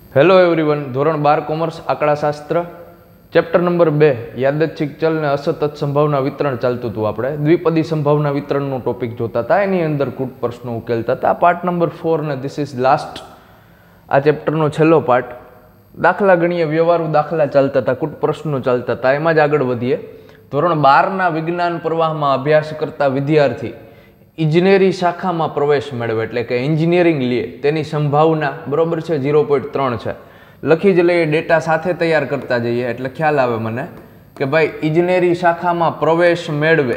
Hello everyone, ધોરણ 12 commerce આંકડાશાસ્ત્ર chapter number 2 યાદચ્છિક ચલ ને અસતત સંભાવના વિતરણ ચાલતું હતું. આપણે દ્વિપદી સંભાવના વિતરણનો ટોપિક જોતા હતા, એની અંદર કૂટ પ્રશ્નો ઉકેલતા હતા. પાર્ટ નંબર 4 ને ધીસ ઇઝ લાસ્ટ, આ ચેપ્ટરનો છેલ્લો પાર્ટ. દાખલા ગણીએ, વ્યવહારુ દાખલા ચાલતા હતા, કૂટ પ્રશ્નો ચાલતા હતા, એમાં જ આગળ વધીએ. ધોરણ 12ના વિજ્ઞાન પ્રવાહમાં અભ્યાસ કરતા વિદ્યાર્થી ઇજનેરી શાખામાં પ્રવેશ મેળવે એટલે કે એન્જિનિયરિંગ લે તેની સંભાવના બરોબર છે 0.3 છે. લખી જ લઈએ, ડેટા સાથે તૈયાર કરતા જઈએ એટલે ખ્યાલ આવે મને કે ભાઈ ઇજનેરી શાખામાં પ્રવેશ મેળવે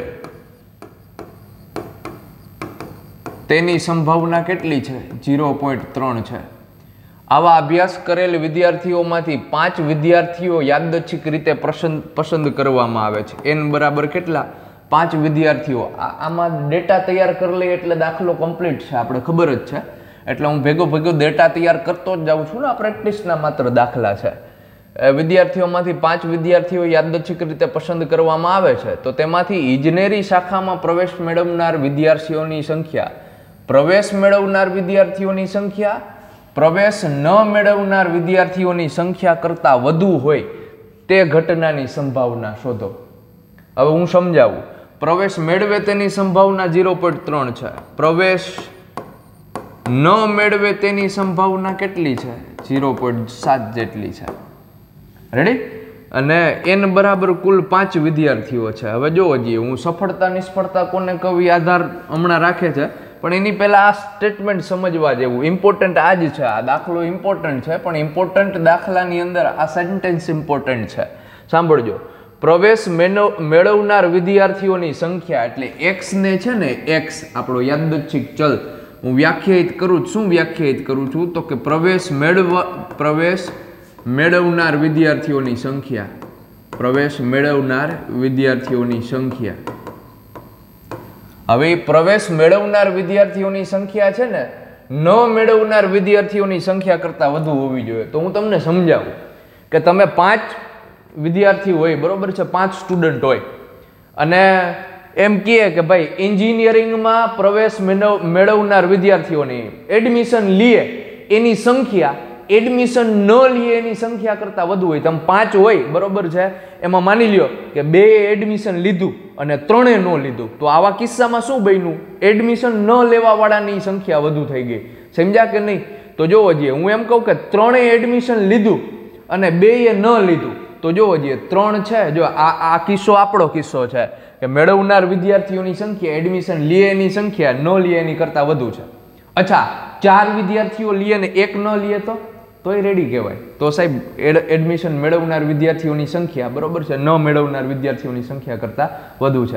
તેની સંભાવના કેટલી છે? 0.3 છે. આવા અભ્યાસ કરેલ વિદ્યાર્થીઓમાંથી 5 વિદ્યાર્થીઓ યાદચ્છિક રીતે પસંદ કરવામાં આવે છે. n બરાબર કેટલા? 5 વિદ્યાર્થીઓ. આમાં ડેટા તૈયાર કરી લઈએ એટલે દાખલો કમ્પ્લીટ છે, આપણે ખબર જ છે. એટલે હું ભેગો ડેટા તૈયાર કરતો જ જાઉં છું ને, આ પ્રેક્ટિસના માત્ર દાખલા છે. વિદ્યાર્થીઓમાંથી 5 વિદ્યાર્થીઓ યાદચ્છિક રીતે પસંદ કરવામાં આવે છે, તો તેમાંથી ઇજનેરી શાખામાં પ્રવેશ મેળવનાર વિદ્યાર્થીઓની સંખ્યા, પ્રવેશ મેળવનાર વિદ્યાર્થીઓની સંખ્યા પ્રવેશ ન મેળવનાર વિદ્યાર્થીઓની સંખ્યા કરતાં વધુ હોય તે ઘટનાની સંભાવના શોધો. હવે હું સમજાવું. પ્રવેશ મેળવે તેની સંભાવના 0.3 છે. પ્રવેશ ન મેળવે તેની સંભાવના કેટલી છે? 0.7 જેટલી છે. રેડી? અને n બરાબર કુલ 5 વિદ્યાર્થીઓ છે. હવે જોવો જઈએ, હું સફળતા નિષ્ફળતા કોને કવિ આધાર હમણાં રાખે છે, પણ એની પહેલા આ સ્ટેટમેન્ટ સમજવા જેવું. ઇમ્પોર્ટન્ટ આ જ છે, આ દાખલો ઇમ્પોર્ટન્ટ છે, પણ ઇમ્પોર્ટન્ટ દાખલાની અંદર આ સેન્ટેન્સ ઇમ્પોર્ટન્ટ છે. સાંભળજો. પ્રવેશ મેળવનાર વિદ્યાર્થીઓની સંખ્યા એટલે x ને છે ને, x આપણો યાદચ્છિક ચલ હું વ્યાખ્યાયિત કરું છું. શું વ્યાખ્યાયિત કરું છું? તો કે પ્રવેશ મેળવનાર વિદ્યાર્થીઓની સંખ્યા, પ્રવેશ મેળવનાર વિદ્યાર્થીઓની સંખ્યા. હવે પ્રવેશ મેળવનાર વિદ્યાર્થીઓની સંખ્યા છે ને, ન મેળવનાર વિદ્યાર્થીઓની સંખ્યા કરતાં વધુ હોવી જોઈએ. તો હું તમને સમજાવું કે તમે 5 વિદ્યાર્થી હોય, બરોબર છે, 5 સ્ટુડન્ટ હોય, અને એમ કહે કે ભાઈ એન્જિનિયરિંગમાં પ્રવેશ મેળવનાર વિદ્યાર્થીઓની એડમિશન લે એની સંખ્યા એડમિશન ન લે એની સંખ્યા કરતાં વધુ હોય. તમે 5 હોય, બરોબર છે, એમાં માની લ્યો કે 2 એડમિશન લીધું અને 3 ન લીધું, તો આવા કિસ્સામાં શું બન્યું? એડમિશન ન લેવા વાળાની સંખ્યા વધુ થઈ ગઈ. સમજ્યા કે નહીં? તો જોવો જઈએ, હું એમ કહું કે 3 એડમિશન લીધું અને 2 ન લીધું, તો જોવો જઈએ 3 છે. જો આ કિસ્સો આપણો કિસ્સો છે કે મેળવનાર વિદ્યાર્થીઓની સંખ્યા એડમિશન લે એની સંખ્યા ન લે એની કરતાં વધુ છે. અચ્છા, 4 વિદ્યાર્થીઓ લે ને 1 ન લે તોય રેડી કહેવાય. તો સાહેબ એડમિશન મેળવનાર વિદ્યાર્થીઓની સંખ્યા, બરોબર છે, ન મેળવનાર વિદ્યાર્થીઓની સંખ્યા કરતાં વધુ છે.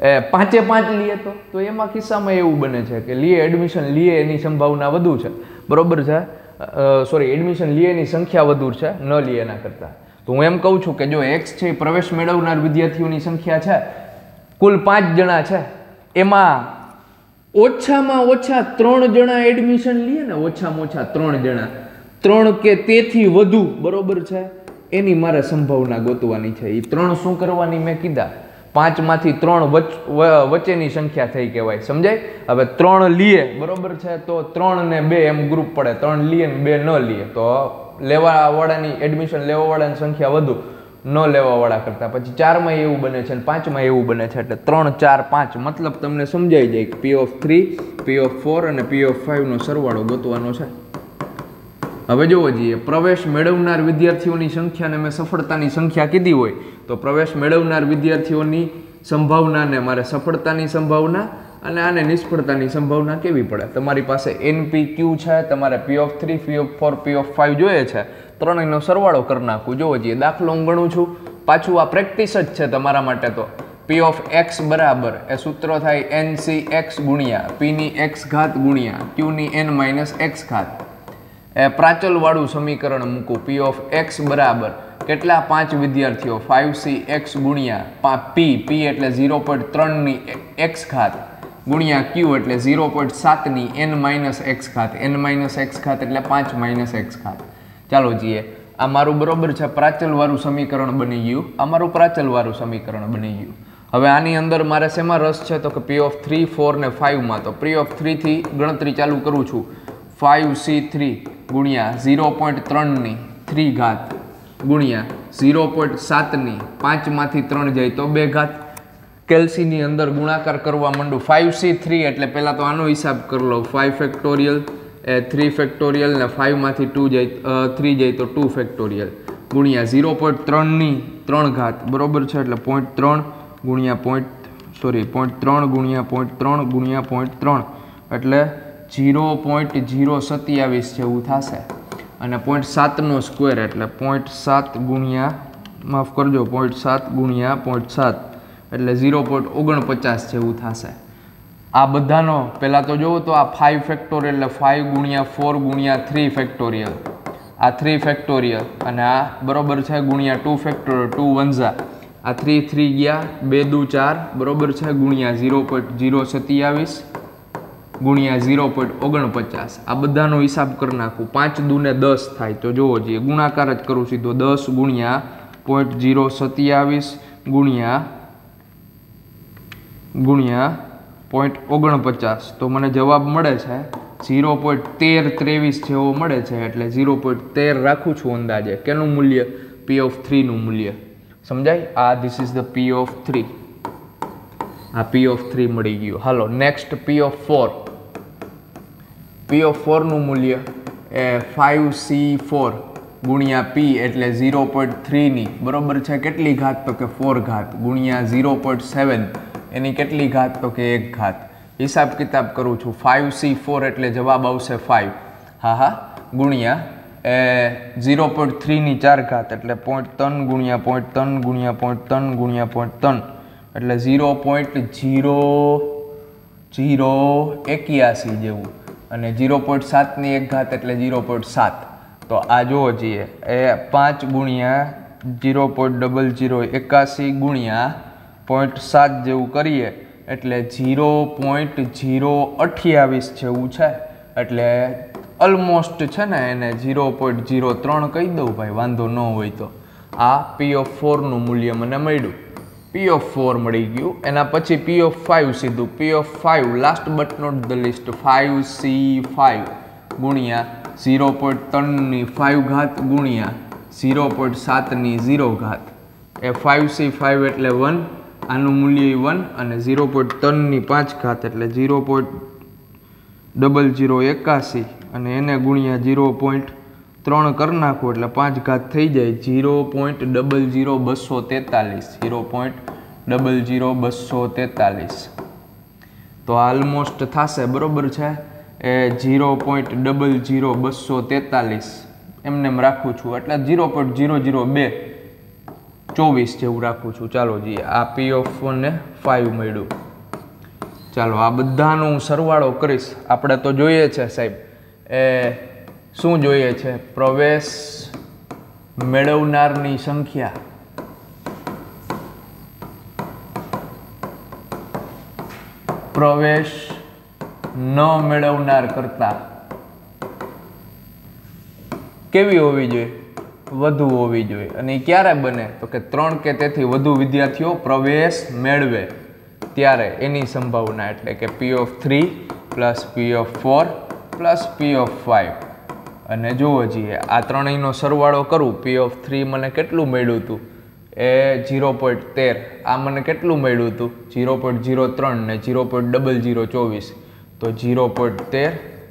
5 લે તો એમાં કિસ્સામાં એવું બને છે કે એડમિશન લે એની સંભાવના વધુ છે, બરોબર છે, સોરી, એડમિશન લે એની સંખ્યા વધુ છે ન લે એના કરતાં. તો હું એમ કહું છું કે જો x છે પ્રવેશ મેળવનાર વિદ્યાર્થીઓની સંખ્યા છે, કુલ 5 જણા છે, એમાં ઓછામાં ઓછા 3 જણા એડમિશન લે ને, ઓછામાં ઓછા 3 જણા, 3 કે તેથી વધુ, બરોબર છે, એની મારે સંભાવના ગોતવાની છે. એ 3 શું કરવાની મેં કીધા? 5 માંથી 3 વચ્ચેની સંખ્યા થઈ કહેવાય. સમજાય? હવે 3 લે, બરોબર છે, તો 3 ને 2 એમ ગ્રુપ પડે. 3 લે ને 2 ન લે, તો લેવા વાળાની એડમિશન લેવા વાળાની સંખ્યા વધુ ન લેવા વાળા કરતા. પછી 4માં એવું બને છે અને 5માં એવું બને છે. એટલે 3, 4, 5 મતલબ તમને સમજાઈ જાય કે P3, P4 અને P5 નો સરવાળો ગોતવાનો છે. હવે જોવો જઈએ, પ્રવેશ મેળવનાર વિદ્યાર્થીઓની સંખ્યાને મેં સફળતાની સંખ્યા કીધી હોય, તો પ્રવેશ મેળવનાર વિદ્યાર્થીઓની સંભાવનાને મારે સફળતાની સંભાવના અને આને નિષ્ફળતાની સંભાવના કેવી પડે? તમારી પાસે NPQ છે, તમારે P3, P4, P5 જોઈએ છે, ત્રણેયનો સરવાળો કરી નાખું. જોવો જઈએ, દાખલો હું ગણું છું, પાછું આ પ્રેક્ટિસ જ છે તમારા માટે. તો P of x બરાબર એ સૂત્ર થાય NCx ગુણ્યા P ની x ઘાત ગુણ્યા Q ની n માઇનસ x ઘાત. એ પ્રાચલવાળું સમીકરણ મૂકું. P of x બરાબર કેટલા? 5 વિદ્યાર્થીઓ, 5cx ગુણ્યા P એટલે 0.3 ની x ઘાત ગુણ્યા Q એટલે 0.7 ની n માઇનસ x ઘાત. n માઇનસ x ઘાત એટલે 5 માઇનસ x ઘાત. ચાલો જઈએ, આ મારું બરોબર છે પ્રાચલવાળું સમીકરણ બની ગયું. આ મારું પ્રાચલવાળું સમીકરણ બની ગયું. હવે આની અંદર મારે શેમાં રસ છે? તો કે P of 3, 4 ને 5 માં. તો P of 3 થી ગણતરી ચાલુ કરું છું. 5c3 ગુણ્યા 0.3ની 3 ઘાત ગુણ્યા 0.7ની 5માંથી 3 જાય તો 2 ઘાત. કેલ્સીની અંદર ગુણાકાર કરવા માંડું 5c3 એટલે પહેલાં તો આનો હિસાબ કરી લો. 5 ફેક્ટોરિયલ એ 3 ફેક્ટોરિયલ ને 5માંથી 2 જાય 3 જાય તો 2 ફેક્ટોરિયલ ગુણ્યા 0.3ની 3 ઘાત બરોબર છે એટલે 0.3 ગુણ્યા 0.3 ગુણ્યા 0.3 ગુણ્યા 0.3 એટલે 0.027 જેવું થશે. અને 0.7નો સ્ક્વેર એટલે 0.7 ગુણ્યા માફ કરજો 0.7 ગુણ્યા 0.7 એટલે 0.49 જેવું થશે. આ બધાનો પહેલાં તો જોવો તો આ 5 ફેક્ટોરિયલ એટલે 5 ગુણ્યા 4 ગુણ્યા 3 ફેક્ટોરિયલ આ 3 ફેક્ટોરિયલ અને આ બરોબર છે ગુણ્યા 2 ફેક્ટોરિયલ 2 વંજા આ 3 3 ગયા 2 દુ 4 બરોબર છે ગુણ્યા 0.027 ગુણ્યા 0.49 આ બધાનો હિસાબ કરી નાખું. 5 દુને 10 થાય તો જોવો જોઈએ ગુણાકાર જ કરું સીધો 10 ગુણ્યા 0.027 ગુણ્યા 0.49 તો મને જવાબ મળે છે 0.1323 જેવો મળે છે એટલે 0.13 રાખું છું અંદાજે. કેનું મૂલ્ય? P(3) નું મૂલ્ય. સમજાય? આ ધીસ ઇઝ ધ P(3). આ P(3) મળી ગયું. હાલો નેક્સ્ટ P(4). P(4) નું મૂલ્ય એ 5c4 ગુણ્યા P એટલે 0.3ની બરોબર છે કેટલી ઘાત તો કે 4 ઘાત ગુણ્યા 0.7 એની કેટલી ઘાત તો કે 1 ઘાત. હિસાબ કિતાબ કરું છું 5c4 એટલે જવાબ આવશે 5 હા ગુણ્યા 0.3ની 4 ઘાત એટલે 0.3 ગુણ્યા 0.3 ગુણ્યા 0.3 ગુણ્યા 0.3 એટલે 0.0081 જેવું અને 0.7ની 1 ઘાત એટલે 0.7. તો આ જોવો જોઈએ એ 5 ગુણ્યા 0.0081 ગુણ્યા 0.7 જેવું કરીએ એટલે 0.028 જેવું છે એટલે ઓલમોસ્ટ છે ને એને 0.03 કહી દઉં ભાઈ વાંધો ન હોય તો. આ P(4) નું મૂલ્ય મને મળ્યું. P(4) મળી ગયું. એના પછી P(5) સીધું P(5) last but not the least 5c5 ગુણ્યા 0.3ની 5 ઘાત ગુણ્યા 0.7ની 0 ઘાત એ 5c5 એટલે 1 આનું મૂલ્ય 1 અને 0.3ની 5 ઘાત એટલે 0.0081 અને એને ગુણ્યા 0.3 કરી નાખો એટલે 5 ઘાત થઈ જાય 0.00243 તો ઓલમોસ્ટ થશે બરોબર છે એ 0.00243 એમને રાખું છું એટલે 0.00224 જેવું રાખું છું. ચાલો જી આ P(4) ને 5 મળ્યું. ચાલો આ બધાનો હું સરવાળો કરીશ. આપણે તો જોઈએ છે સાહેબ એ શું જોઈએ છે? પ્રવેશ મેળવનારની સંખ્યા પ્રવેશ ન મેળવનાર કરતા કેવી હોવી જોઈએ? વધુ હોવી જોઈએ. અને એ ક્યારે બને તો કે 3 કે તેથી વધુ વિદ્યાર્થીઓ પ્રવેશ મેળવે ત્યારે એની સંભાવના એટલે કે P(3) plus P(4) plus P(5). અને જુઓ છીએ આ ત્રણેયનો સરવાળો કરું P(3) મને કેટલું મળ્યું હતું એ 0.13 આ મને કેટલું મળ્યું હતું 0.03 ને 0.0024 તો 0.13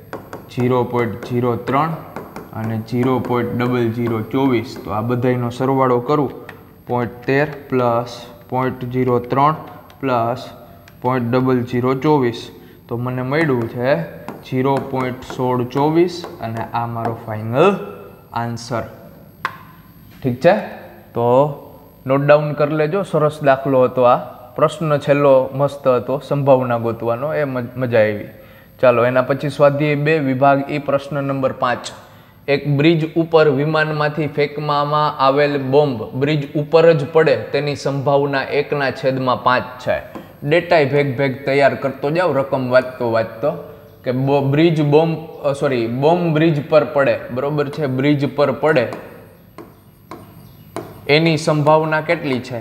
0.03 અને 0.0024 તો આ બધાનો સરવાળો કરું 0.13 પ્લસ 0.03 પ્લસ 0.0024 તો મને મળ્યું છે 0.1624 અને આ મારો ફાઇનલ આન્સર. ઠીક છે તો નોટ ડાઉન કરી લેજો. સરસ દાખલો હતો આ. પ્રશ્ન છેલ્લો મસ્ત હતો સંભાવના ગોતવાનો એ મજા આવી. ચાલો એના પછી સ્વાધ્યાય 2 વિભાગ એ પ્રશ્ન નંબર 5. એક બ્રિજ ઉપર વિમાનમાંથી ફેંકવામાં આવેલ બોમ્બ બ્રિજ ઉપર જ પડે તેની સંભાવના 1/5 છે. ડેટાય ભેગ તૈયાર કરતો જાવ રકમ વાંચતો કે બોમ્બ બ્રિજ પર પડે બરોબર છે. બ્રિજ પર પડે એની સંભાવના કેટલી છે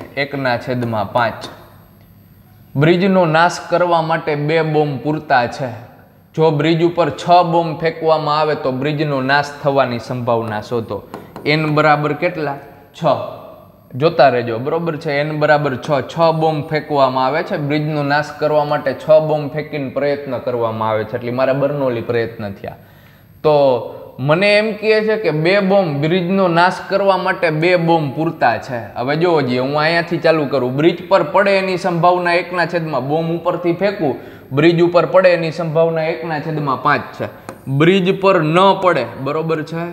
1/5. બ્રિજનો નાશ કરવા માટે 2 બોમ્બ પૂરતા છે. જો બ્રિજ ઉપર 6 બોમ્બ ફેંકવામાં આવે તો બ્રિજનો નાશ થવાની સંભાવના શોધો. n બરાબર કેટલા? 6. જોતા રહેજો, બરોબર છે. n બરાબર 6. 6 બોમ્બ ફેંકવામાં આવે છે. બ્રિજનો નાશ કરવા માટે 6 બોમ્બ ફેંકીને પ્રયત્ન કરવામાં આવે છે. એટલે મારા બર્નોલી પ્રયત્ન થયા. તો મને એમ કહે છે કે 2 બોમ્બ બ્રિજનો નાશ કરવા માટે 2 બોમ્બ પૂરતા છે. હવે જોવો જોઈએ, હું અહીંયાથી ચાલુ કરું. બ્રિજ પર પડે એની સંભાવના 1/, બોમ્બ ઉપરથી ફેંકું, બ્રિજ ઉપર પડે એની સંભાવના 1/5 છે. બ્રિજ પર ન પડે, બરોબર છે,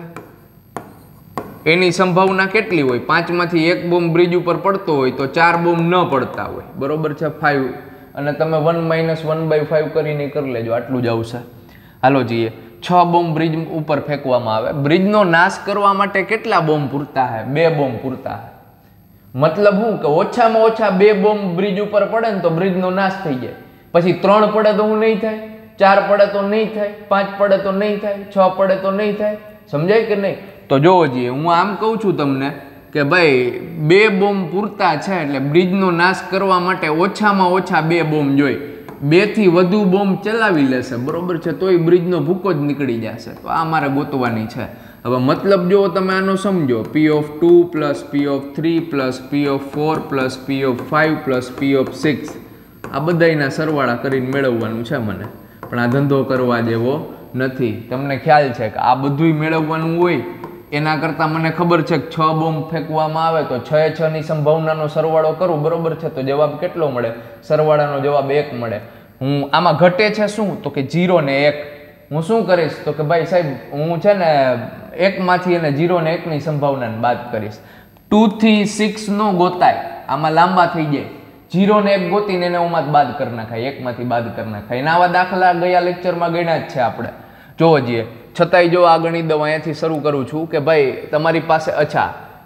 એની સંભાવના કેટલી હોય? 5 માંથી 1 બોમ્બ બ્રિજ ઉપર પડતો હોય તો 4 બોમ્બ ન પડતા હોય, બરોબર છે, 5. અને તમે 1 - 1/5 કરીને કરી લેજો, આટલું જ આવશે. હાલો જઈએ. 6 બોમ્બ બ્રિજ ઉપર ફેંકવામાં આવે. બ્રિજનો નાશ કરવા માટે કેટલા બોમ્બ પૂરતા છે? 2 બોમ્બ પૂરતા છે. મતલબ શું કે ઓછામાં ઓછા 2 બોમ્બ બ્રિજ ઉપર પડે ને તો બ્રિજનો નાશ થઈ જાય. પછી 3 પડે તો હું નહીં થાય, 4 પડે તો નહીં થાય, 5 પડે તો નહીં થાય, 6 પડે તો નહીં થાય. સમજાય કે નહીં? તો જોવો જોઈએ, હું આમ કહું છું તમને કે ભાઈ 2 બોમ્બ પૂરતા છે. એટલે બ્રિજનો નાશ કરવા માટે ઓછામાં ઓછા 2 બોમ્બ જોઈએ. 2 થી વધુ બોમ્બ ચલાવી લેશે, બરોબર છે, તોય બ્રિજનો ભૂકો જ નીકળી જશે. તો આ મારે ગોતવાની છે. હવે મતલબ જો તમે આનો સમજો, P(2) + P(3) + P(4) + P(5) + P(6) આ બધાના સરવાળા કરીને મેળવવાનું છે મને. પણ આ ધંધો કરવા જેવો નથી. તમને ખ્યાલ છે કે આ બધુંય મેળવવાનું હોય એના કરતાં મને ખબર છે કે 6 બોમ્બ ફેંકવામાં આવે તો 6 એ 6 ની સંભાવનાનો સરવાળો કરું, બરોબર છે, તો જવાબ કેટલો મળે? સરવાળાનો જવાબ 1 મળે. હું આમાં ઘટે છે શું? તો કે 0 ને 1. હું શું કરીશ? તો કે ભાઈ સાહેબ, હું છે ને 1 માંથી અને 0 ને 1 ની સંભાવનાને બાદ કરીશ. 2 થી 6 નો ગોતાય, આમાં લાંબા થઈ જાય. 0 ને 1 ગોતીને એને ઉમાં બાદ કરી નાખાય, 1 માંથી બાદ કરી નાખાય. એના આવા દાખલા ગયા લેક્ચરમાં ગણ્યા જ છે આપણે. જોવો જઈએ. છતાંય જો આ ગણિત દઉં, અહીંયાથી શરૂ કરું છું કે ભાઈ તમારી પાસે અચ્છા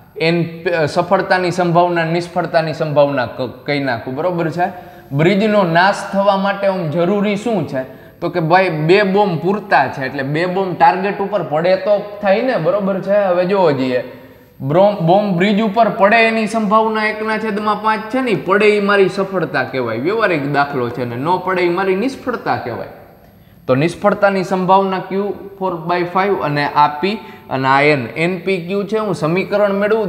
સફળતાની સંભાવના, નિષ્ફળતાની સંભાવના કહી નાખું, બરોબર છે. બ્રિજનો નાશ થવા માટે જરૂરી શું છે? તો કે ભાઈ 2 બોમ્બ પૂરતા છે. એટલે 2 બોમ્બ ટાર્ગેટ ઉપર પડે તો થાય ને, બરોબર છે. હવે જોવો જઈએ, બોમ્બ બ્રિજ ઉપર પડે એની સંભાવના 1/5 છે ને, પડે એ મારી સફળતા કહેવાય, વ્યવહારિક દાખલો છે, ને ન પડે એ મારી નિષ્ફળતા કહેવાય. તો નિષ્ફળતાની સંભાવના Q4/5 અને આ P અને આ N. NPQ છે. હું સમીકરણ મેળવું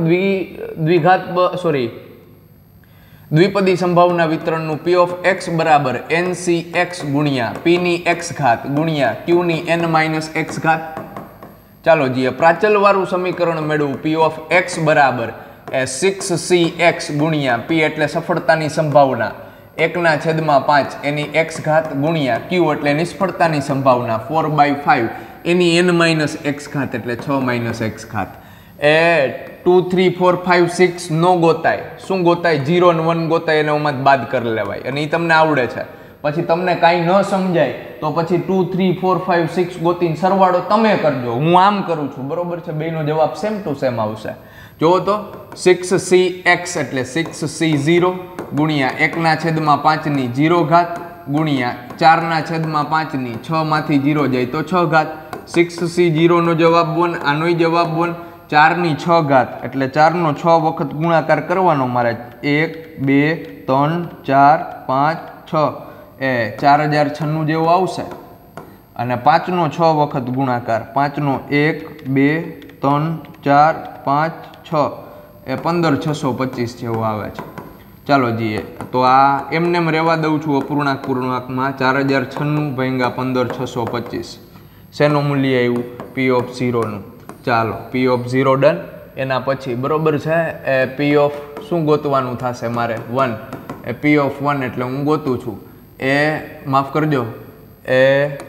દ્વિપદી સંભાવના વિતરણનું P(x) બરાબર NCX ગુણ્યા P ની x ઘાત ગુણ્યા Q ની n - x ઘાત. ચાલો જઈએ, પ્રાચલવાળું સમીકરણ મેળવું P(x) બરાબર 6CX ગુણ્યા P એટલે સફળતાની સંભાવના 1/5 એની x ઘાત ગુણ્યા Q એટલે નિષ્ફળતાની સંભાવના 4/5 એની n - x ઘાત એટલે 6 - x ઘાત. એ 2 3 4 5 6 નો ગોતાય. શું ગોતાય? 0 અને 1 ગોતાય, એને ઉમાં બાદ કરી લેવાય. અને એ તમને આવડે છે. પછી તમને કાંઈ ન સમજાય તો પછી 2 3 4 5 6 ગોતીને સરવાળો તમે કરજો. હું આમ કરું છું, બરોબર છે. બેનો જવાબ સેમ ટુ સેમ આવશે. જુઓ તો 6CX એટલે 6C0 ગુણ્યા 1/5 ની 0 ઘાત ગુણ્યા 4/5 ની 6 માંથી 0 જાય તો 6 ઘાત. 6C0 નો જવાબ 1, આનોય જવાબ 1. 4 ની 6 ઘાત એટલે 4 નો 6 વખત ગુણાકાર કરવાનો મારે. 1 2 3 4 5 6 એ 4096 જેવો આવશે. અને 5 નો 6 વખત ગુણાકાર, 5 નો 1 2 3 4 5 6 એ 15625 જેવો આવે છે. ચાલો જઈએ. તો આ એમને રહેવા દઉં છું અપૂર્ણાંક પૂર્ણાંકમાં. 4096 ભાગ્યા 15625 શેનું મૂલ્ય આવ્યું? P(0) નું. ચાલો P(0) ડન. એના પછી બરોબર છે એ P શું ગોતવાનું થશે મારે? 1. એ P(1) એટલે હું ગોતું છું એ, માફ કરજો, એ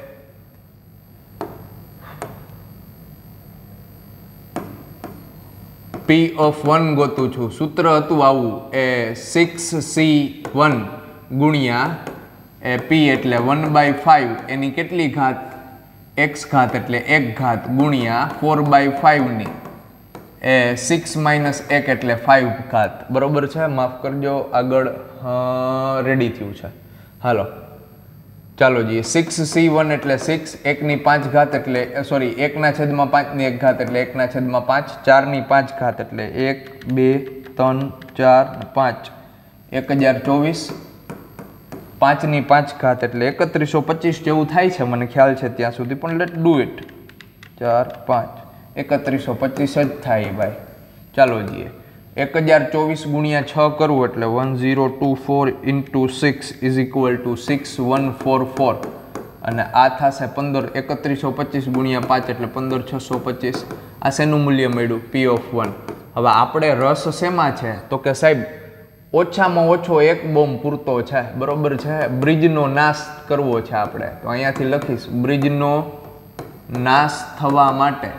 P(1) ગોતું છું. સૂત્ર હતું આવું, એ 6C1 ગુણ્યા એ P એટલે 1/5 એની કેટલી ઘાત? x ઘાત એટલે 1 ઘાત ગુણ્યા 4/5 ની એ 6 - 1 એટલે 5 ઘાત, બરોબર છે. માફ કરજો, આગળ રેડી થયું છે. હાલો ચાલો જઈએ. 6C1 એટલે 6, 1 ની 5 ઘાત એટલે 1/5 ની 1 ઘાત એટલે 1/5, 4 ની 5 ઘાત એટલે 1 2 3 4 5, 1024 5 ની 5 ઘાત એટલે 3125 જેવું થાય છે મને ખ્યાલ છે ત્યાં સુધી, પણ લેટ ડુ ઇટ. 4 5 3125 જ થાય ભાઈ. ચાલો જઈએ. 1024 ગુણ્યા 6 કરવું એટલે 1024 into 6 is equal to 6144 અને આ થશે 15. 3125 ગુણ્યા 5 એટલે 15625. આ શેનું મૂલ્ય મળ્યું? P of 1. હવે આપણે રસ શેમાં છે તો કે સાહેબ ઓછામાં ઓછો એક બોમ્બ પૂરતો છે, બરોબર છે. બ્રિજનો નાશ કરવો છે આપણે, તો અહીંયાથી લખીશ બ્રિજનો નાશ થવા માટે,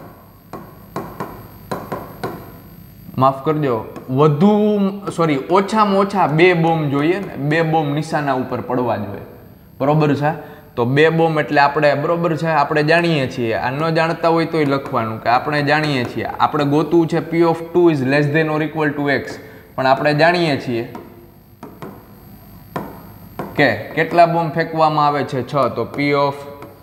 માફ કરજો, ઓછામાં ઓછા 2 બોમ્બ જોઈએ ને, 2 બોમ્બ નિશાના ઉપર પડવા જોઈએ, બરોબર છે. તો 2 બોમ્બ એટલે આપણે, બરોબર છે, આપણે જાણીએ છીએ. આ ન જાણતા હોય તોય લખવાનું કે આપણે જાણીએ છીએ. આપણે ગોતવું છે P of 2 is less than or equal to x, પણ આપણે જાણીએ છીએ કે કેટલા બોમ્બ ફેંકવામાં આવે છે? 6. તો P of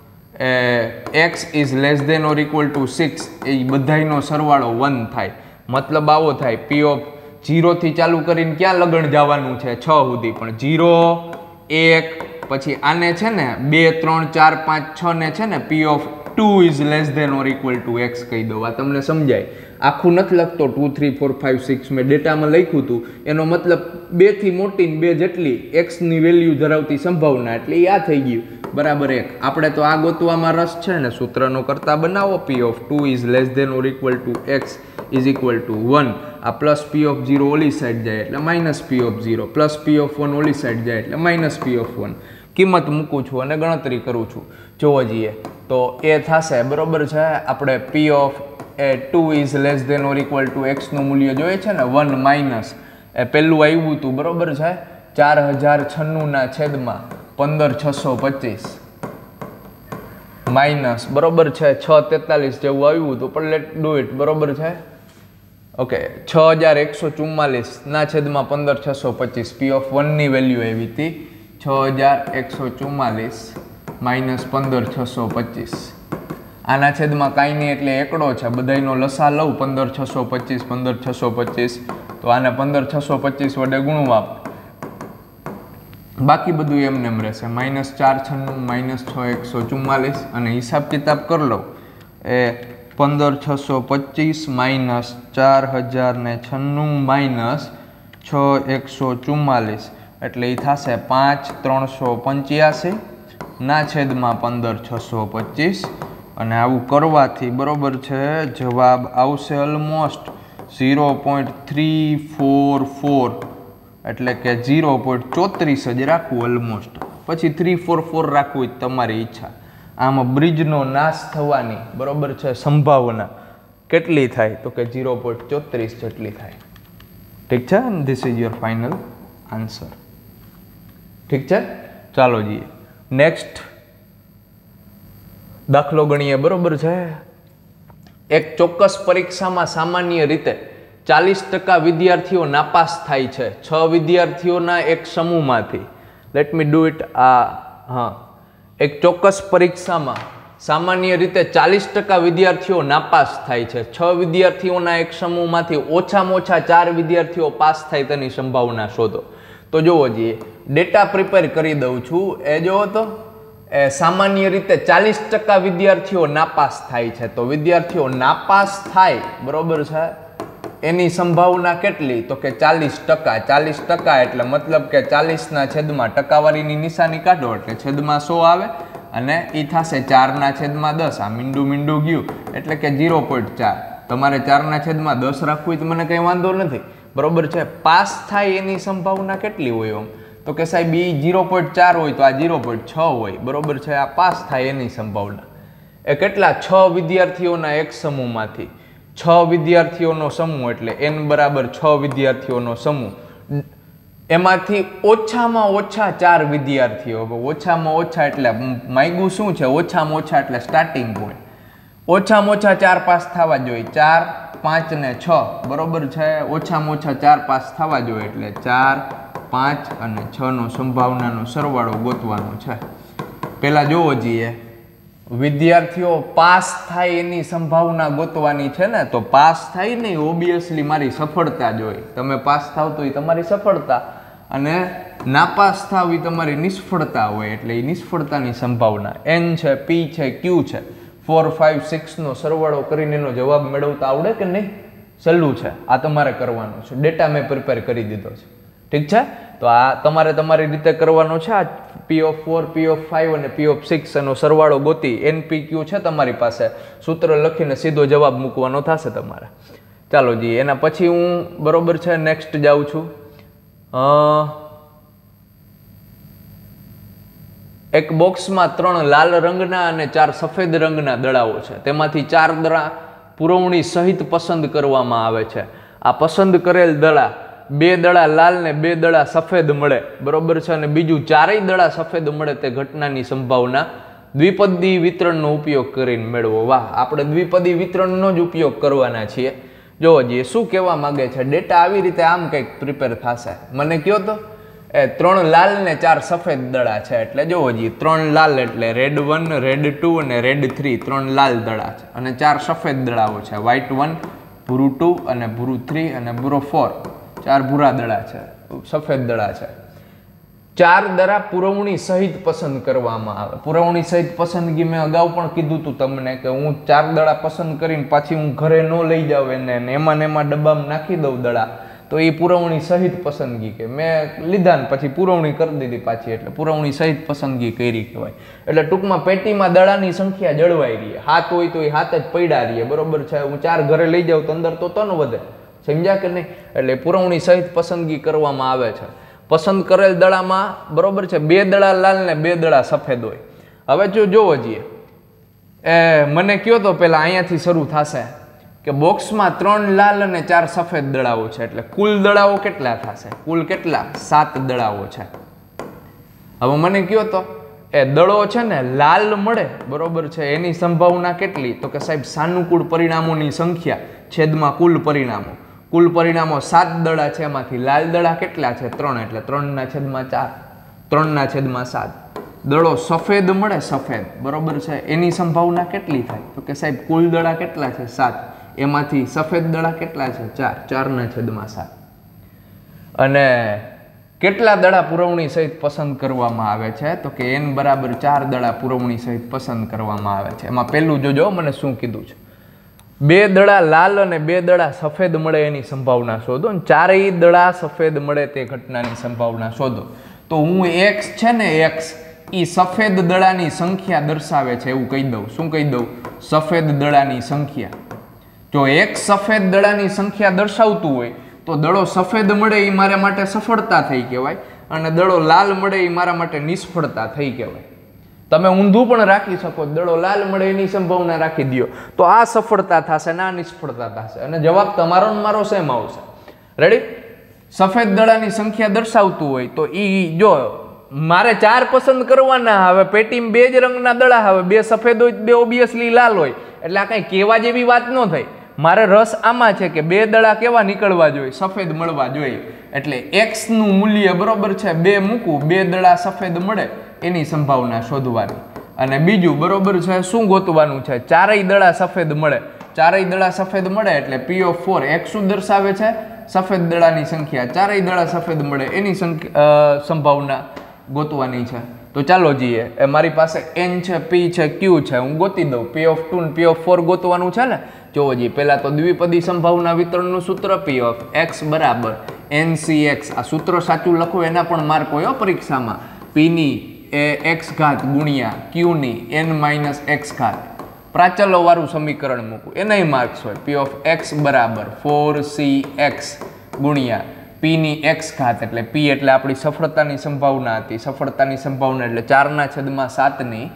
x is less than or equal to 6 એ બધાયનો સરવાળો 1 થાય. મતલબ આવો થાય P of 0 થી ચાલુ કરીને ક્યાં લગણ જવાનું છે? 6 સુધી, પણ 0 1 પછી આને છે ને 2 3 4 5 6 ને છે ને P of 2 is less than or equal to x કહી દો. આ તમને સમજાય. આખું નથી લખતો 2 3 4 5 6, મેં ડેટામાં લખ્યું હતું. એનો મતલબ 2 થી મોટી ને 2 જેટલી x ની વેલ્યુ ધરાવતી સંભાવના, એટલે આ થઈ ગયું બરાબર 1. આપણે તો આ ગોતવામાં રસ છે ને, સૂત્રનો કરતા બનાવો. P of 2 is less than or equal to x is equal to 1. આ પ્લસ P of 0 ઓલી સાઈડ જાય એટલે minus P of 0, plus P of 1 ઓલી સાઈડ જાય એટલે માઇનસ P of 1. કિંમત મૂકું છું અને ગણતરી કરું છું. જોવા જઈએ તો એ થશે, બરોબર છે. આપણે P of 2 is less than or equal to x નું મૂલ્ય જોઈએ છે ને, 1 માઇનસ એ પહેલું આવ્યું હતું, બરોબર છે, 4096 ના છેદમાં 15625 માઇનસ, બરોબર છે, 643 જેવું આવ્યું હતું, પણ લેટ ડુ ઇટ, બરોબર છે. ઓકે, 6144 ના છેદમાં 15625. P of 1 ની વેલ્યુ આવી હતી 6144 માઇનસ 15625. આના છેદમાં કાંઈ નહીં એટલે એકડો છે, બધાયનો લસા લઉં 15625 15625, તો આને 15625 વડે ગુણવા, બાકી બધું એમને એમ રહેશે. માઇનસ 496 માઇનસ 6144 અને હિસાબ કિતાબ કરી લઉં એ 15625 માઇનસ 4096 માઇનસ 6144 એટલે એ થશે 5385 ના છેદમાં 15625. અને આવું કરવાથી, બરોબર છે, જવાબ આવશે ઓલમોસ્ટ 0.344, એટલે કે 0.34 જ રાખવું ઓલમોસ્ટ. પછી 344 રાખવું તમારી ઈચ્છા. આમાં બ્રિજનો નાશ થવાની, બરોબર છે, સંભાવના કેટલી થાય તો કે 0.34 જેટલી થાય. ઠીક છે, this is your final answer. ઠીક છે, ચાલો જઈએ નેક્સ્ટ દાખલો ગણીએ, બરોબર છે. એક ચોક્કસ પરીક્ષામાં સામાન્ય રીતે 40% વિદ્યાર્થીઓ નાપાસ થાય છે 6 વિદ્યાર્થીઓના એક સમૂહમાંથી. Let me do it. એક ચોક્કસ પરીક્ષામાં સામાન્ય રીતે 40% વિદ્યાર્થીઓ નાપાસ થાય છે 6 વિદ્યાર્થીઓના એક સમૂહમાંથી ઓછામાં ઓછા 4 વિદ્યાર્થીઓ પાસ થાય તેની સંભાવના શોધો. તો જોવો જઈએ, ડેટા પ્રિપેર કરી દઉં છું. એ જોવો તો સામાન્ય રીતે 40% વિદ્યાર્થીઓ નાપાસ થાય છે. તો વિદ્યાર્થીઓ નાપાસ થાય, બરોબર છે, એની સંભાવના કેટલી તો કે 40%. 40% એટલે મતલબ કે 40 ના છેદમાં ટકાવારીની નિશાની કાઢો એટલે છેદમાં 100 આવે અને એ થશે 4 ના છેદમાં 10. આ મીંડું ગયું એટલે કે 0.4. તમારે 4 ના છેદમાં 10 રાખવું હોય તો મને કંઈ વાંધો નથી, બરોબર છે. પાસ થાય એની સંભાવના કેટલી હોય તો કે સાહેબ એ 0.4 હોય તો આ 0.6 હોય, બરોબર છે. આ પાસ થાય એની સંભાવના એ કેટલા? 6 વિદ્યાર્થીઓના એક સમૂહમાંથી. 6 વિદ્યાર્થીઓનો સમૂહ એટલે n બરાબર 6 વિદ્યાર્થીઓનો સમૂહ. એમાંથી ઓછામાં ઓછા 4 વિદ્યાર્થીઓ. ઓછામાં ઓછા એટલે માગ્યું શું છે? ઓછામાં ઓછા એટલે સ્ટાર્ટિંગ પોઈન્ટ. ઓછામાં ઓછા 4 પાસ થવા જોઈએ. 4 5 ને 6, બરોબર છે. ઓછામાં ઓછા 4 પાસ થવા જોઈએ એટલે 4 5 અને 6 નો સંભાવનાનો સરવાળો ગોતવાનો છે. પહેલા જોવો જોઈએ વિદ્યાર્થીઓ પાસ થાય એની સંભાવના ગોતવાની છે ને. તો પાસ થાય નહીં ઓબ્વિયસલી મારી સફળતા જ હોય. તમે પાસ થાવ તો એ તમારી સફળતા. અને નાપાસ થાવ એ તમારી નિષ્ફળતા હોય એટલે એ નિષ્ફળતાની સંભાવના. n છે, p છે, q છે, 4 5 6 નો સરવાળો કરીને એનો જવાબ મેળવતા આવડે કે નહીં? સહેલું છે. આ તમારે કરવાનું છે. ડેટા મેં પ્રિપેર કરી દીધો છે. ઠીક છે? તો આ તમારે તમારી રીતે કરવાનો છે. આ p(4), p(5) અને p(6) એનો સરવાળો ગોતી npq છે તમારી પાસે, સૂત્ર લખીને સીધો જવાબ મૂકવાનો થશે તમારે. ચાલો જી, એના પછી હું બરોબર છે નેક્સ્ટ જાઉં છું. એક બોક્સમાં 3 લાલ રંગના અને 4 સફેદ રંગના દડાઓ છે. તેમાંથી 4 દડા પુરવણી સહિત પસંદ કરવામાં આવે છે. આ પસંદ કરેલ દડા 2 દડા લાલ ને 2 દડા સફેદ મળે, બરોબર છે, અને બીજું 4 દડા સફેદ મળે તે ઘટનાની સંભાવના દ્વિપદી વિતરણનો ઉપયોગ કરીને મેળવો. વાહ, આપણે દ્વિપદી વિતરણનો જ ઉપયોગ કરવાના છીએ. જોવો જોઈએ શું કહેવા માંગે છે. ડેટા આવી રીતે આમ કંઈક પ્રિપેર થશે. મને કયો તો 3 લાલ ને 4 સફેદ દડા છે એટલે જોવો જોઈએ 3 લાલ એટલે રેડ 1, રેડ 2 અને રેડ 3, 3 લાલ દડા છે, અને 4 સફેદ દડાઓ છે, વ્હાઇટ 1, ભૂરું 2 અને ભૂરું 3 અને ભૂરો 4. 4 ભૂરા દડા છે, સફેદ દડા છે. 4 દડા પુરવણી સહિત પસંદ કરવામાં આવે. પુરવણી સહિત પસંદગી મેં અગાઉ પણ કીધું હતું તમને કે હું 4 દડા પસંદ કરીને પાછી હું ઘરે ન લઈ જાઉં એને એમાં ને એમાં ડબ્બામાં નાખી દઉં દડા, તો એ પુરવણી સહિત પસંદગી કે મેં લીધા ને પછી પુરવણી કરી દીધી પાછી, એટલે પુરવણી સહિત પસંદગી કરી કહેવાય. એટલે ટૂંકમાં પેટીમાં દડાની સંખ્યા જળવાઈ રહી. 7 હોય તો એ 7 જ પડ્યા રહીએ, બરોબર છે. હું 4 ઘરે લઈ જાઉં તો અંદર તો તન વધે, સમજ્યા કે નહીં? એટલે પુરવણી સહિત પસંદગી કરવામાં આવે છે. પસંદ કરેલ દડામાં બરોબર છે 2 દડા લાલ ને 2 દડા સફેદ હોય. હવે જો જોવો જોઈએ મને કયો તો પેલા અહીંયાથી શરૂ થશે કે બોક્સમાં 3 લાલ અને 4 સફેદ દડાઓ છે એટલે કુલ દડાઓ કેટલા થશે? કુલ કેટલા? 7 દડાઓ છે. હવે મને કયો તો દડો છે ને લાલ મળે, બરોબર છે, એની સંભાવના કેટલી? તો કે સાહેબ સાનુકૂળ પરિણામોની સંખ્યા છેદમાં કુલ પરિણામો. કુલ પરિણામો 7 દડા છે, એમાંથી લાલ દડા કેટલા છે? 3, એટલે 3/4, 3/7. દડો સફેદ મળે, સફેદ, બરોબર છે, એની સંભાવના કેટલી થાય? તો કે સાહેબ કુલ દડા કેટલા છે? 7, એમાંથી સફેદ દડા કેટલા છે? 4, 4/7. અને કેટલા દડા પુરવણી સહિત પસંદ કરવામાં આવે છે? તો કે n બરાબર 4 દડા પુરવણી સહિત પસંદ કરવામાં આવે છે. એમાં પહેલું જોજો મને શું કીધું છે. 2 દડા લાલ અને 2 દડા સફેદ મળે એની સંભાવના શોધો, અને 4 દડા સફેદ મળે તે ઘટનાની સંભાવના શોધો. તો હું x છે ને x એ સફેદ દડાની સંખ્યા દર્શાવે છે એવું કહી દઉં. શું કહી દઉં? સફેદ દડાની સંખ્યા. જો x સફેદ દડાની સંખ્યા દર્શાવતું હોય તો દડો સફેદ મળે એ મારા માટે સફળતા થઈ કહેવાય, અને દડો લાલ મળે એ મારા માટે નિષ્ફળતા થઈ કહેવાય. તમે ઊંધું પણ રાખી શકો, દડો લાલ મળે એની સંભાવના રાખી દો તો આ સફળતા થશે ને આ નિષ્ફળતા થશે, અને જવાબ તમારો ને મારો સેમ આવશે. રેડી? સફેદ દડાની સંખ્યા દર્શાવતું હોય તો ઈ જો મારે 4 પસંદ કરવાના, હવે પેટીમાં 2 જ રંગના દડા, હવે 2 સફેદ હોય 2 ઓબ્વિયસલી લાલ હોય, એટલે આ કઈ કહેવા જેવી વાત ન થઈ. મારે રસ આમાં છે કે 2 દડા કેવા નીકળવા જોઈએ? સફેદ મળવા જોઈએ. એટલે x નું મૂલ્ય બરોબર છે 2 મૂકવું, 2 દડા સફેદ મળે એની સંભાવના શોધવાની. અને બીજું બરોબર છે શું ગોતવાનું છે? 4 દડા સફેદ મળે. 4 દડા સફેદ મળે એટલે p(4) x શું દર્શાવે છે? સફેદ દડાની સંખ્યા. 4 દડા સફેદ મળે એની સંભાવના ગોતવાની છે. તો ચાલો જઈએ. મારી પાસે n છે, p છે, q છે, હું ગોતી દઉં. p(2) અને p(4) ગોતવાનું છે ને. જોવો જોઈએ પહેલા તો દ્વિપદી સંભાવના વિતરણનું સૂત્ર p(x) બરાબર ncx. આ સૂત્ર સાચું લખો એના પણ માર્ક હોય પરીક્ષામાં. p ની x ઘાત ગુણ્યા q ની n - x ઘાત. પ્રાચલો વાળું સમીકરણ મૂકું એનાય માર્ક્સ હોય. p(x) બરાબર 4cx ગુણ્યા p ની x ઘાત, એટલે p એટલે આપણી સફળતાની સંભાવના હતી. સફળતાની સંભાવના એટલે 4/7 ની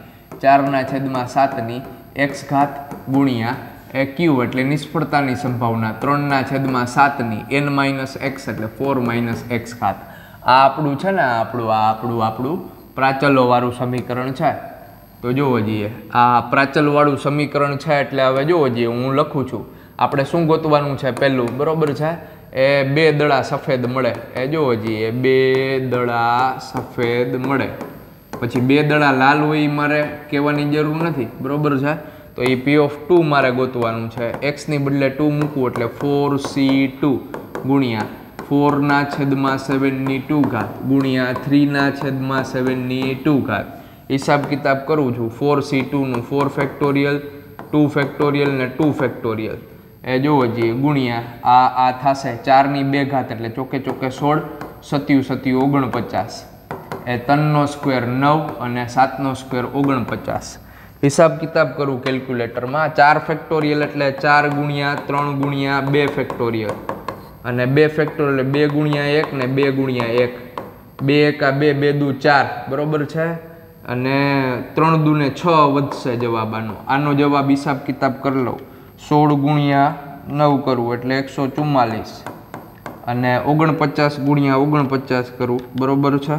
4/7 ની x ઘાત ગુણ્યા q એટલે નિષ્ફળતાની સંભાવના 3/7 ની n - x એટલે 4 - x ઘાત. આ આપણું છે ને આપણું પ્રાચલો વાળું સમીકરણ છે. તો જોવો જોઈએ આ પ્રાચલ વાળું સમીકરણ છે એટલે હવે જોવો જોઈએ હું લખું છું. આપણે શું ગોતવાનું છે? પહેલું બરોબર છે એ 2 દડા સફેદ મળે. એ જોવો જોઈએ 2 દડા સફેદ મળે. પછી 2 દડા લાલ હોય એ મારે કહેવાની જરૂર નથી, બરોબર છે. તો એ p(2) મારે ગોતવાનું છે. x ની બદલે 2 મૂકવું એટલે 4c2 ગુણ્યા 4/7 ગુણ્યા 3/7 હિસાબ કિતાબ કરું છું 4c2 નું 4 ફેક્ટોરિયલ 2 ફેક્ટોરિયલ ને 2 ફેક્ટોરિયલ એ જોવો જોઈએ ગુણ્યા આ થશે 4/2 એટલે ચોકે ચોકે 16 સત્યુ 49 એ 3 સ્ક્વેર 9 અને 7 સ્ક્વેર 49 હિસાબ કિતાબ કરું કેલ્ક્યુલેટરમાં 4 ફેક્ટોરિયલ એટલે 4 ગુણ્યા 3 ગુણ્યા 2 ફેક્ટોરિયલ અને 2 ફેક્ટોરિયલ 2 ગુણ્યા 1 ને 2 ગુણ્યા 1 2 એકા 2 2 દુ 4 બરોબર છે અને 3 દુ ને 6 વધશે જવાબ આનો જવાબ હિસાબ કિતાબ કરી લો 16 ગુણ્યા 9 કરવું એટલે 144 અને 49 ગુણ્યા 49 કરવું બરોબર છે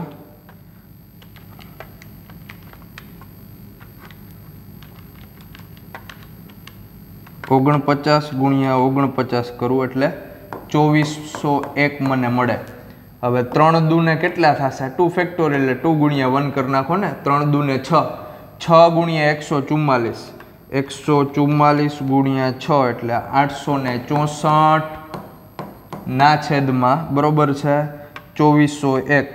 ઓગણપચાસ ગુણ્યા 49 કરવું એટલે 2401 મને મળે હવે 3 દુ ને કેટલા થશે 2 ફેક્ટોરિયલ એટલે 2 ગુણ્યા 1 કરી નાખો ને 3 દુ ને 6 6 ગુણ્યા 144 144 ગુણ્યા 6 એટલે 864 ના છેદમાં બરોબર છે 2401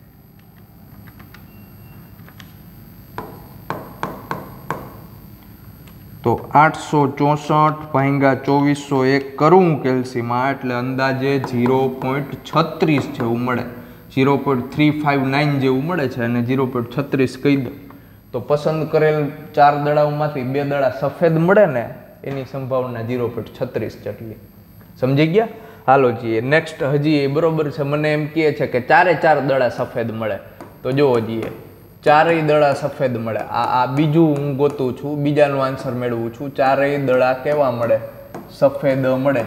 તો 864 ભાગ્યા 2401 કરું કેલ્સીમાં એટલે અંદાજે 0.36 જેવું મળે 0.359 જેવું મળે છે અને 0.36 કહી દો તો પસંદ કરેલ 4 દડાઓમાંથી 2 દડા સફેદ મળે ને એની સંભાવના 0.36 જેટલી સમજી ગયા હાલો જઈએ નેક્સ્ટ હજી બરોબર છે મને એમ કહે છે કે 4 દડા સફેદ મળે તો જોવો જઈએ 4 દડા સફેદ મળે આ બીજું હું ગોતું છું બીજાનો આન્સર મેળવું છું 4 દડા કેવા મળે સફેદ મળે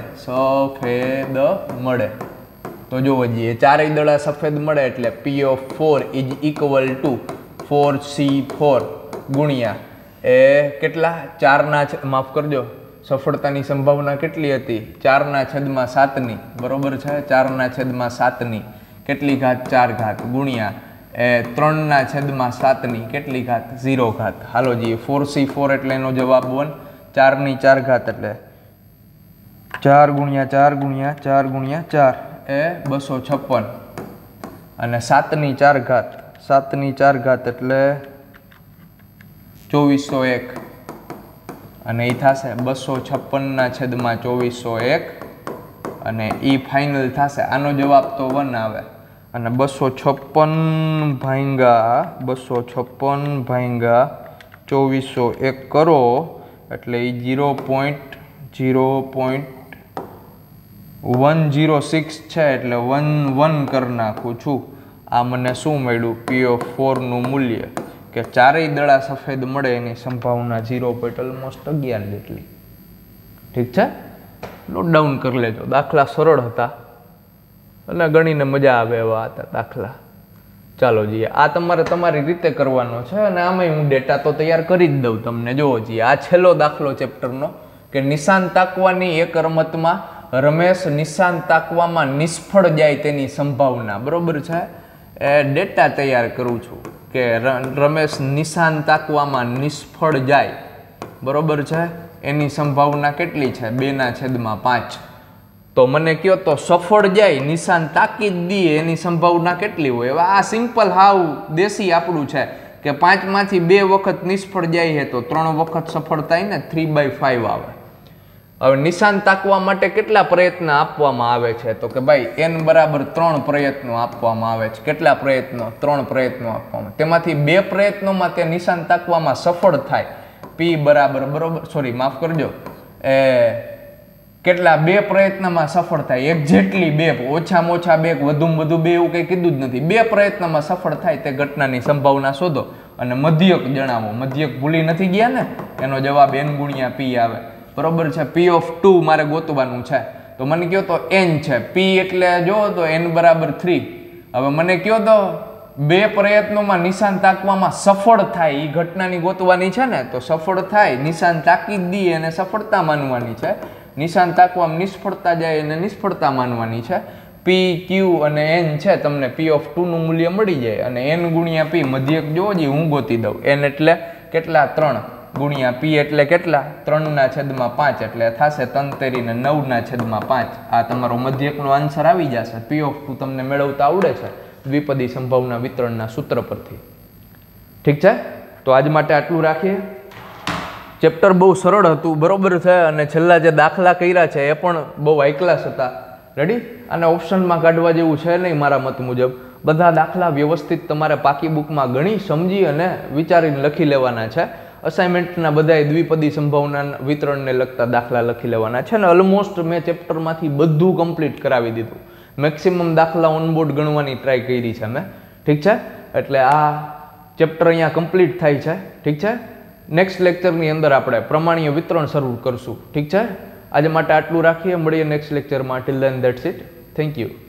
તો જોવો જઈએ 4 દડા સફેદ મળે એટલે P4 is equal to 4C4 ગુણ્યા એ કેટલા 4 માફ કરજો સફળતાની સંભાવના કેટલી હતી 4/7 બરોબર છે 4/7 કેટલી ઘાત 4 ઘાત ગુણ્યા એ 3/7 કેટલી ઘાત 0 ઘાત હાલો જી 4C4 એટલે એનો જવાબ 1 4/4 ઘાત એટલે 4 ગુણ્યા 4 ગુણ્યા 4 ગુણ્યા 4 એ 256 અને 7/4 ઘાત 7/4 ઘાત એટલે 2401 અને એ થશે 256/2401 અને એ ફાઇનલ થશે આનો જવાબ તો 1 આવે અને 256 ભાગ્યા 2401 કરો એટલે એ 0.106 છે એટલે 1 કરી નાખું છું આ મને શું મળ્યું P4 નું મૂલ્ય કે 4 દડા સફેદ મળે એની સંભાવના 0.11 જેટલી ઠીક છે નોટ ડાઉન કરી લેજો દાખલા સરળ હતા અને ગણીને મજા આવે એવા હતા દાખલા ચાલો જઈએ આ તમારે તમારી રીતે કરવાનો છે અને આમાં હું ડેટા તો તૈયાર કરી જ દઉં તમને જોવો જઈએ આ છેલ્લો દાખલો ચેપ્ટરનો કે નિશાન તાકવાની એક રમતમાં રમેશ નિશાન તાકવામાં નિષ્ફળ જાય તેની સંભાવના બરોબર છે એ ડેટા તૈયાર કરું છું કે રમેશ નિશાન તાકવામાં નિષ્ફળ જાય બરોબર છે એની સંભાવના કેટલી છે 2/5 તો મને કહો તો સફળ જાય નિશાન તાકી જ દઈએ એની સંભાવના કેટલી હોય હવે આ સિમ્પલ હાવ દેશી આપણું છે કે 5 માંથી 2 વખત નિષ્ફળ જાય છે તો 3 વખત સફળ થાય ને 3/5 આવે હવે નિશાન તાકવા માટે કેટલા પ્રયત્ન આપવામાં આવે છે તો કે ભાઈ n બરાબર 3 પ્રયત્નો આપવામાં આવે છે કેટલા પ્રયત્નો 3 પ્રયત્નો આપવામાં તેમાંથી 2 પ્રયત્નોમાં તે નિશાન તાકવામાં સફળ થાય P બરાબર બરોબર સોરી માફ કરજો એ કેટલા 2 પ્રયત્નમાં સફળ થાય એક્ઝેક્ટલી 2 ઓછામાં ઓછા 2 વધુમાં વધુ 2 એવું કંઈ કીધું જ નથી 2 પ્રયત્નમાં સફળ થાય તે ઘટનાની સંભાવના શોધો અને મધ્યક જણાવો મધ્યક ભૂલી નથી ગયા ને એનો જવાબ n ગુણ્યા P આવે બરોબર છે P(2) મારે ગોતવાનું છે તો મને કહો તો n છે P એટલે જો તો n બરાબર 3 હવે મને કહો તો 2 પ્રયત્નોમાં નિશાન તાકવામાં સફળ થાય એ ઘટનાની ગોતવાની છે ને તો સફળ થાય નિશાન તાકી જ દઈએ અને સફળતા માનવાની છે નિશાન તાકવામાં નિષ્ફળતા જાય અને નિષ્ફળતા માનવાની છે P, Q અને N છે તમને P(2) નું મૂલ્ય મળી જાય અને n ગુણ્યા P મધ્યક જોવો જોઈએ હું ગોતી દઉં n એટલે કેટલા 3 ગુણ્યા પી એટલે કેટલા 3/5 એટલે થશે 3 ને 9/5. આ તમારો મધ્યકનો આન્સર આવી જશે. પી ઓફ 2 તમને મેળવતા આવડે છે દ્વિપદી સંભાવના વિતરણના સૂત્ર પરથી. ઠીક છે, તો આજ માટે આટલું રાખીએ. ચેપ્ટર બહુ સરળ હતું, બરોબર છે, અને છેલ્લા જે દાખલા કર્યા છે એ પણ બહુ હાઈ ક્લાસ હતા. રેડી? અને ઓપ્શનમાં કાઢવા જેવું છે નહીં મારા મત મુજબ. બધા દાખલા વ્યવસ્થિત તમારે પાકી બુકમાં ગણી સમજી અને વિચારીને લખી લેવાના છે. અસાઇનમેન્ટના બધાએ દ્વિપદી સંભાવના વિતરણને લગતા દાખલા લખી લેવાના છે. અને ઓલમોસ્ટ મેં ચેપ્ટરમાંથી બધું કમ્પ્લીટ કરાવી દીધું. મેક્સિમમ દાખલા ઓનબોર્ડ ગણવાની ટ્રાય કરી છે મેં. ઠીક છે, એટલે આ ચેપ્ટર અહીંયા કમ્પ્લીટ થાય છે. ઠીક છે, નેક્સ્ટ લેક્ચરની અંદર આપણે પ્રમાણીય વિતરણ શરૂ કરશું. ઠીક છે, આજે માટે આટલું રાખીએ. મળીએ નેક્સ્ટ લેક્ચરમાં. Till then that's it. Thank you.